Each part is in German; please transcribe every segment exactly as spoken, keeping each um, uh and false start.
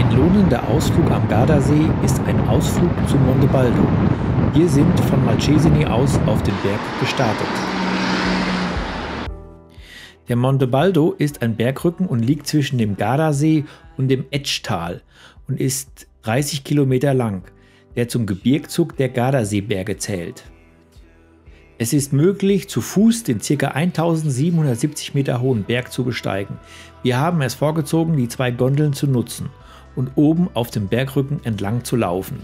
Ein lohnender Ausflug am Gardasee ist ein Ausflug zum Monte Baldo. Wir sind von Malcesine aus auf den Berg gestartet. Der Monte Baldo ist ein Bergrücken und liegt zwischen dem Gardasee und dem Etschtal und ist dreißig Kilometer lang, der zum Gebirgszug der Gardaseeberge zählt. Es ist möglich, zu Fuß den ca. eintausendsiebenhundertsiebzig Meter hohen Berg zu besteigen. Wir haben es vorgezogen, die zwei Gondeln zu nutzen und oben auf dem Bergrücken entlang zu laufen.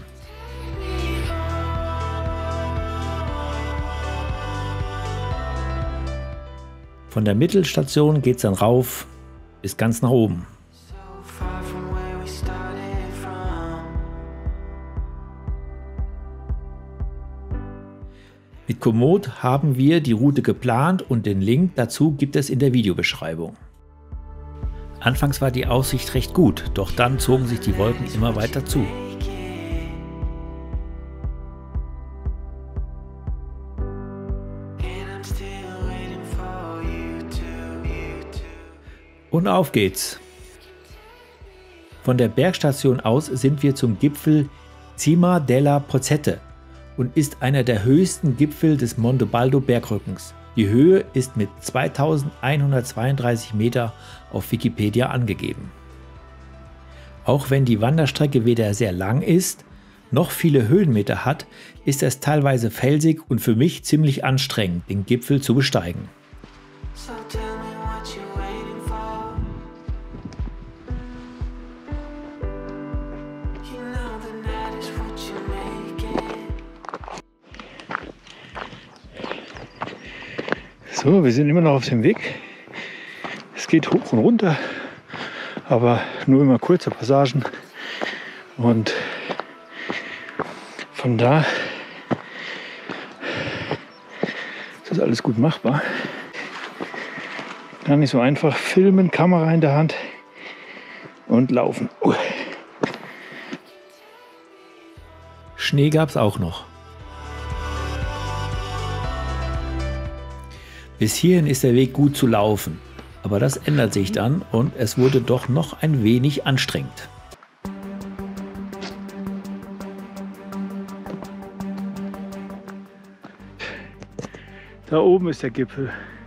Von der Mittelstation geht es dann rauf bis ganz nach oben. Mit Komoot haben wir die Route geplant und den Link dazu gibt es in der Videobeschreibung. Anfangs war die Aussicht recht gut, doch dann zogen sich die Wolken immer weiter zu. Und auf geht's! Von der Bergstation aus sind wir zum Gipfel Cima della Pozzette und ist einer der höchsten Gipfel des Monte Baldo Bergrückens. Die Höhe ist mit zweitausendeinhundertzweiunddreißig Meter auf Wikipedia angegeben. Auch wenn die Wanderstrecke weder sehr lang ist, noch viele Höhenmeter hat, ist es teilweise felsig und für mich ziemlich anstrengend, den Gipfel zu besteigen. So, wir sind immer noch auf dem Weg. Es geht hoch und runter, aber nur immer kurze Passagen. Und von da ist das alles gut machbar. Gar nicht so einfach. Filmen, Kamera in der Hand und laufen. Uh. Schnee gab es auch noch. Bis hierhin ist der Weg gut zu laufen, aber das ändert sich dann und es wurde doch noch ein wenig anstrengend. Da oben ist der Gipfel.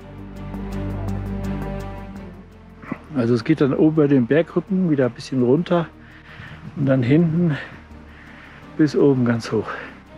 Also es geht dann oben über den Bergrücken wieder ein bisschen runter und dann hinten bis oben ganz hoch.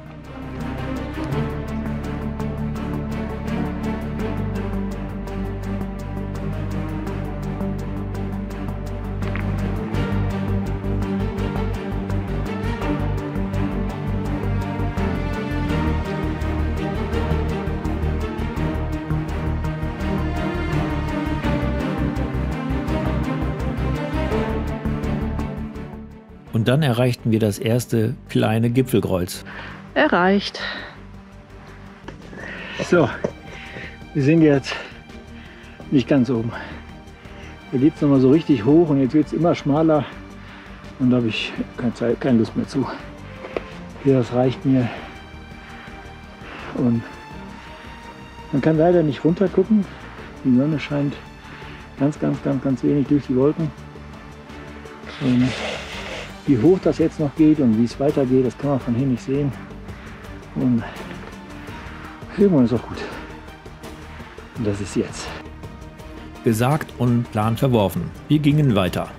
Und dann erreichten wir das erste kleine Gipfelkreuz. Erreicht. So, wir sind jetzt nicht ganz oben. Da geht es nochmal so richtig hoch und jetzt wird es immer schmaler und da habe ich keine Zeit, keine Lust mehr zu. Hier, das reicht mir. Und man kann leider nicht runter gucken. Die Sonne scheint ganz, ganz, ganz, ganz wenig durch die Wolken. Und wie hoch das jetzt noch geht und wie es weitergeht, das kann man von hier nicht sehen. Und irgendwann ist auch gut. Und das ist jetzt. Gesagt und Plan verworfen. Wir gingen weiter.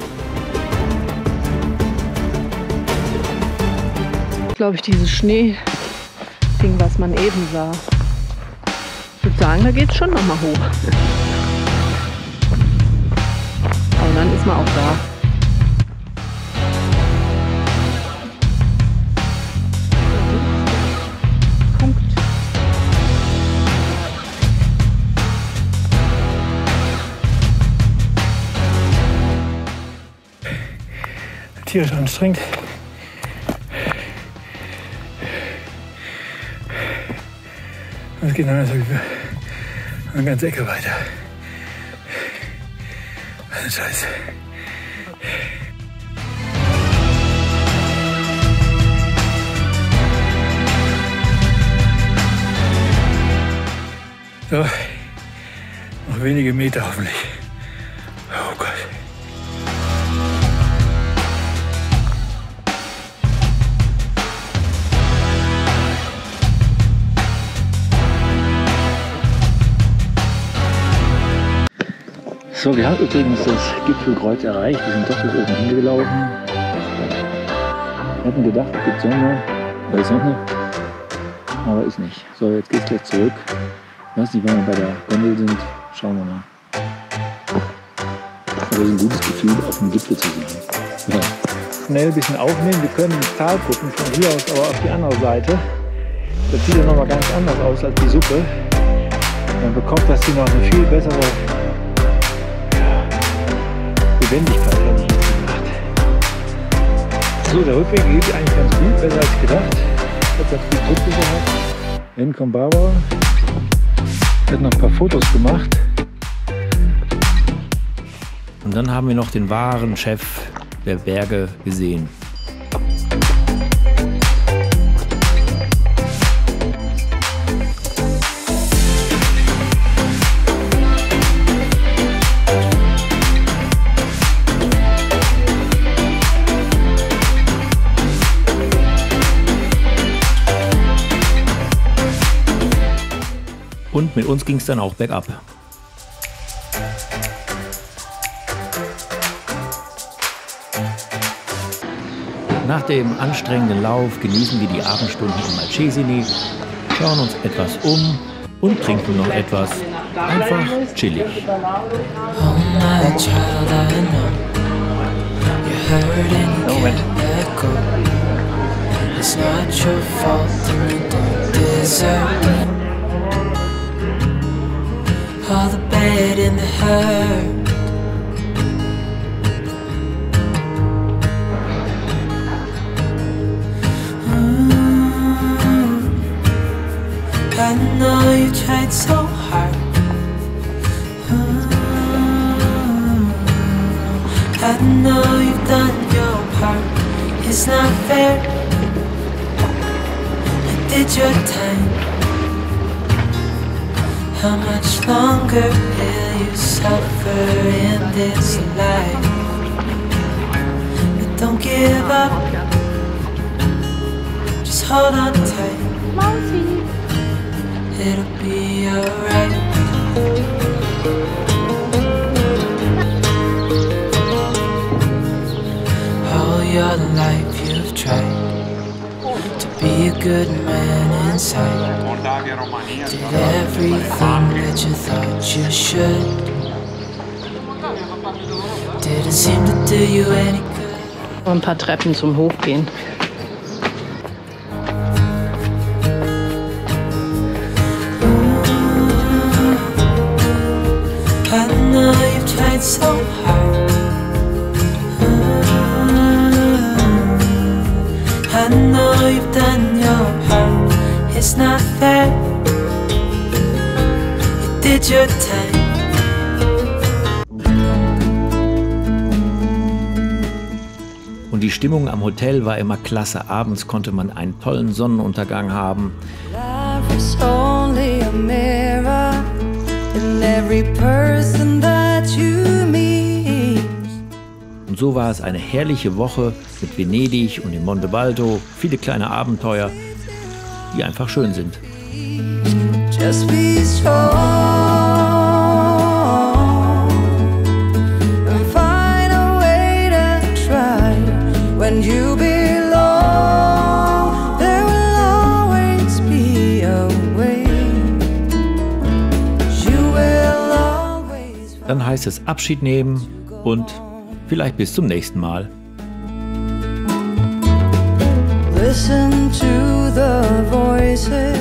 Glaube ich, dieses Schnee-Ding, was man eben sah. Ich würde sagen, da geht es schon noch mal hoch. Aber dann ist man auch da. Tierisch anstrengend. Es geht dann also eine ganze Ecke weiter. Scheiße. So, noch wenige Meter hoffentlich. Oh Gott. So, wir haben übrigens das Gipfelkreuz erreicht. Wir sind doch bis oben hingelaufen. Wir hatten gedacht, es gibt Sonne, oder Sonne, aber ist nicht. So, jetzt geht's gleich zurück. Ich weiß nicht, wann wir bei der Gondel sind. Schauen wir mal. Aber es ist ein gutes Gefühl, auf dem Gipfel zu sein. Ja. Schnell ein bisschen aufnehmen. Wir können ins Tal gucken, von hier aus aber auf die andere Seite. Das sieht ja nochmal ganz anders aus als die Suppe. Dann bekommt das hier noch eine viel bessere Lebendigkeit, hätte ich jetzt gedacht. So, der Rückweg geht eigentlich ganz gut, besser als gedacht. Ich habe ganz gut Drucksicherheit. Encom Barbara hat noch ein paar Fotos gemacht. Und dann haben wir noch den wahren Chef der Berge gesehen. Und mit uns ging es dann auch bergab. Nach dem anstrengenden Lauf genießen wir die Abendstunden in Malcesine, schauen uns etwas um und trinken noch etwas. Einfach chillig. Moment. All the bad and the hurt. Mm, I know you tried so hard. Mm, I know you've done your part. It's not fair. You did your time. How much longer will you suffer in this life? But don't give up. Just hold on tight. It'll be alright. All your life you've tried to be a good man inside. Did everything that you thought you should. Didn't seem to do you any good. Ein paar Treppen zum Hochgehen. I know you've tried so hard. I know you've done your part. It's not fair. You did your time. Und die Stimmung am Hotel war immer klasse. Abends konnte man einen tollen Sonnenuntergang haben. Life is only a mirror in every person that you meet. Und so war es eine herrliche Woche mit Venedig und dem Monte Baldo. Viele kleine Abenteuer, die einfach schön sind. Just be strong and find a way to try. When you belong, there will always be a way. You will always. Dann heißt es Abschied nehmen und vielleicht bis zum nächsten Mal. Listen to the voices